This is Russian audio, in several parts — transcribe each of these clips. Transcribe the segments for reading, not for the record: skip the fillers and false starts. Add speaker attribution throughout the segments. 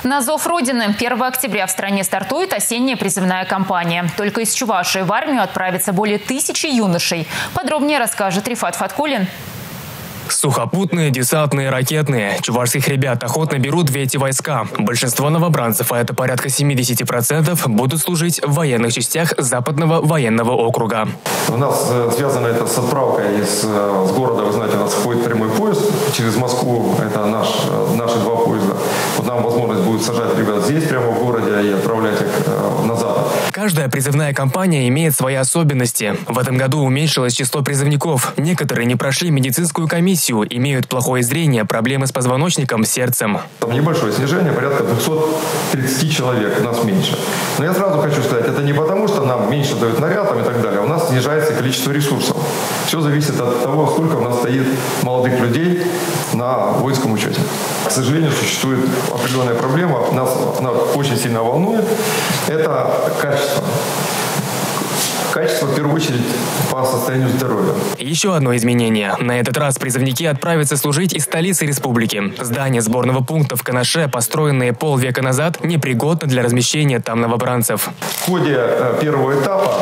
Speaker 1: На зов Родины 1 октября в стране стартует осенняя призывная кампания. Только из Чувашии в армию отправится более 1000 юношей. Подробнее расскажет Рифат Фаткулин.
Speaker 2: Сухопутные, десантные, ракетные. Чувашских ребят охотно берут в эти войска. Большинство новобранцев, а это порядка 70%, будут служить в военных частях Западного военного округа.
Speaker 3: У нас связано это с отправкой из города. Вы знаете, у нас ходит прямой поезд через Москву. Это наши 2 поезда. Вот нам возможность будет сажать ребят здесь, прямо в городе, и отправлять их на запад.
Speaker 2: Каждая призывная кампания имеет свои особенности. В этом году уменьшилось число призывников. Некоторые не прошли медицинскую комиссию, имеют плохое зрение, проблемы с позвоночником, сердцем.
Speaker 3: Там небольшое снижение, порядка 230 человек, нас меньше. Но я сразу хочу сказать, это не потому, что нам меньше дают нарядом и так далее. У нас снижается количество ресурсов. Все зависит от того, сколько у нас стоит молодых людей на воинском учете. К сожалению, существует определенная проблема, она очень сильно волнует. Это качество. Качество, в первую очередь, по состоянию здоровья.
Speaker 2: Еще одно изменение. На этот раз призывники отправятся служить из столицы республики. Здание сборного пункта в Канаше, построенное полвека назад, непригодно для размещения там новобранцев.
Speaker 3: В ходе первого этапа,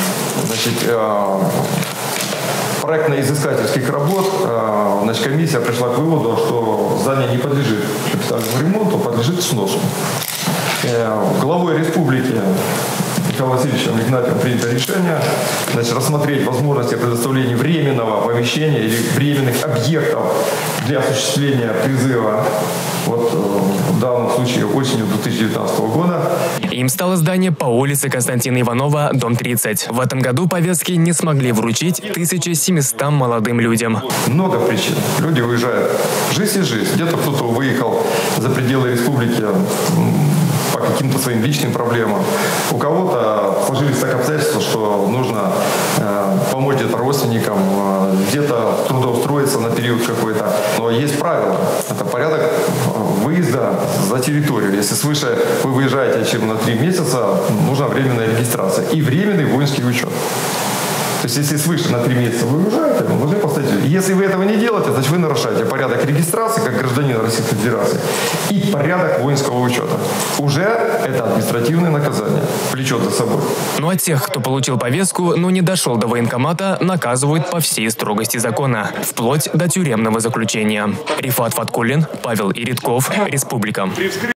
Speaker 3: проектно-изыскательских работ, комиссия пришла к выводу, что здание не подлежит капитальному ремонту, подлежит сносу. Главой республики Михаилом Васильевичем Игнатьевым принято решение рассмотреть возможности предоставления временного помещения или временных объектов для осуществления призыва. В данном случае осенью 2019 года.
Speaker 2: Им стало здание по улице Константина Иванова, дом 30. В этом году повестки не смогли вручить 1700 молодым людям.
Speaker 3: Много причин. Люди уезжают. Жизнь и жизнь. Где-то кто-то выехал за пределы республики по каким-то своим личным проблемам. У кого-то сложились так обстоятельства, что нужно помочь где-то родственникам, где-то трудоустроиться на период какой-то. Но есть правила. Это порядок выезда за территорию. Если свыше вы выезжаете, чем на 3 месяца, нужна временная регистрация и временный воинский учет. То есть, если свыше на 3 месяца вы уезжаете, вы должны поставить. Если вы этого не делаете, значит, вы нарушаете порядок регистрации как гражданин Российской Федерации и порядок воинского учета. Уже это административное наказание влечет за собой.
Speaker 2: Ну а тех, кто получил повестку, но не дошел до военкомата, наказывают по всей строгости закона, вплоть до тюремного заключения. Рифат Фаткулин, Павел Иритков, Республика.